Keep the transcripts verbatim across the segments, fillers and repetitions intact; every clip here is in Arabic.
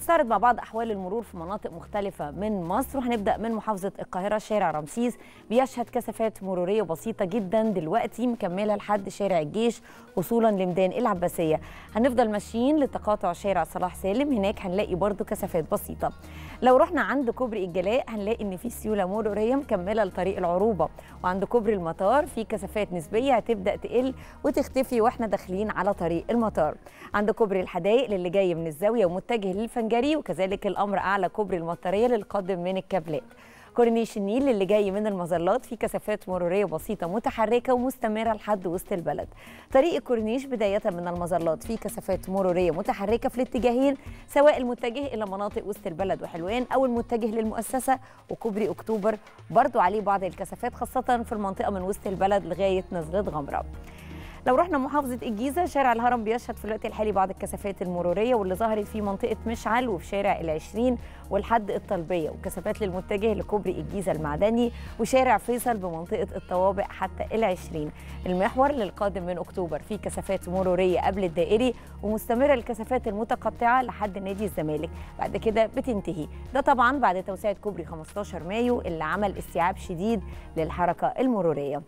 هنستعرض مع بعض أحوال المرور في مناطق مختلفة من مصر، وهنبدأ من محافظة القاهرة. شارع رمسيس بيشهد كثافات مرورية بسيطة جدا دلوقتي مكملة لحد شارع الجيش وصولا لميدان العباسية. هنفضل ماشيين لتقاطع شارع صلاح سالم، هناك هنلاقي برضو كثافات بسيطة. لو رحنا عند كوبري الجلاء هنلاقي إن في سيولة مرورية مكملة لطريق العروبة، وعند كوبري المطار في كثافات نسبية هتبدأ تقل وتختفي واحنا داخلين على طريق المطار. عند كوبري الحدائق للي جاي من الزاوية ومتجه للفنجري، وكذلك الأمر أعلى كوبري المطرية للقادم من الكابلات. كورنيش النيل اللي جاي من المظلات في كثافات مرورية بسيطة متحركة ومستمرة لحد وسط البلد. طريق الكورنيش بداية من المظلات في كثافات مرورية متحركة في الاتجاهين، سواء المتجه إلى مناطق وسط البلد وحلوان أو المتجه للمؤسسة. وكوبري أكتوبر برضو عليه بعض الكثافات، خاصة في المنطقة من وسط البلد لغاية نزلة غمرة. لو رحنا محافظة الجيزة، شارع الهرم بيشهد في الوقت الحالي بعض الكثافات المرورية واللي ظهرت في منطقة مشعل وفي شارع العشرين والحد الطلبية، وكثافات للمتجه لكوبري الجيزة المعدني وشارع فيصل بمنطقة الطوابق حتى العشرين. المحور للقادم من أكتوبر في كثافات مرورية قبل الدائري، ومستمرة الكثافات المتقطعة لحد نادي الزمالك، بعد كده بتنتهي. ده طبعا بعد توسعة كوبري خمستاشر مايو اللي عمل استيعاب شديد للحركة المرورية.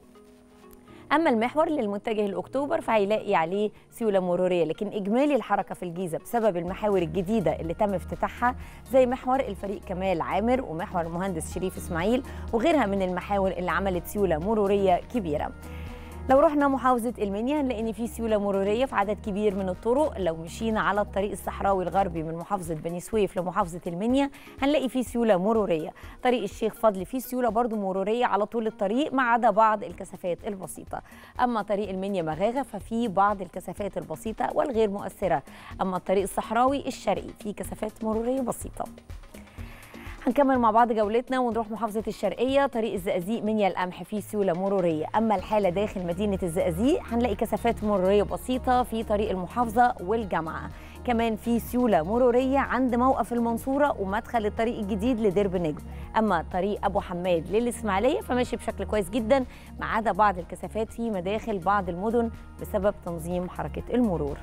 أما المحور للمتجه لأكتوبر فهيلاقي عليه سيولة مرورية، لكن إجمالي الحركة في الجيزة بسبب المحاور الجديدة اللي تم افتتاحها زي محور الفريق كمال عامر ومحور المهندس شريف إسماعيل وغيرها من المحاور اللي عملت سيولة مرورية كبيرة. لو رحنا محافظة المنيا هنلاقي إن في سيولة مرورية في عدد كبير من الطرق. لو مشينا على الطريق الصحراوي الغربي من محافظة بني سويف لمحافظة المنيا هنلاقي في سيولة مرورية. طريق الشيخ فضل فيه سيولة برضو مرورية على طول الطريق ما عدا بعض الكثافات البسيطة. أما طريق المنيا مغاغة ففي بعض الكثافات البسيطة والغير مؤثرة. أما الطريق الصحراوي الشرقي فيه كثافات مرورية بسيطة. هنكمل مع بعض جولتنا ونروح محافظة الشرقية. طريق الزقازيق منيا القمح فيه سيولة مرورية. أما الحالة داخل مدينة الزقازيق هنلاقي كثافات مرورية بسيطة في طريق المحافظة والجامعة. كمان في سيولة مرورية عند موقف المنصورة ومدخل الطريق الجديد لدرب نجم. أما طريق أبو حماد للإسماعيلية فماشي بشكل كويس جدا ما عدا بعض الكثافات في مداخل بعض المدن بسبب تنظيم حركة المرور.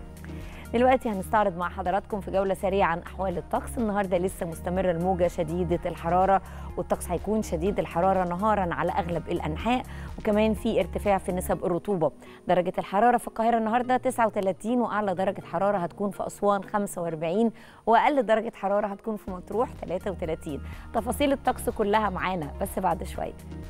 دلوقتي هنستعرض مع حضراتكم في جولة سريعة عن أحوال الطقس. النهاردة لسه مستمرة الموجة شديدة الحرارة، والطقس هيكون شديد الحرارة نهارا على أغلب الأنحاء، وكمان في ارتفاع في نسب الرطوبة. درجة الحرارة في القاهرة النهاردة تسعة وثلاثين، وأعلى درجة حرارة هتكون في أسوان خمسة وأربعين، وأقل درجة حرارة هتكون في مطروح ثلاثة وثلاثين. تفاصيل الطقس كلها معانا بس بعد شوية.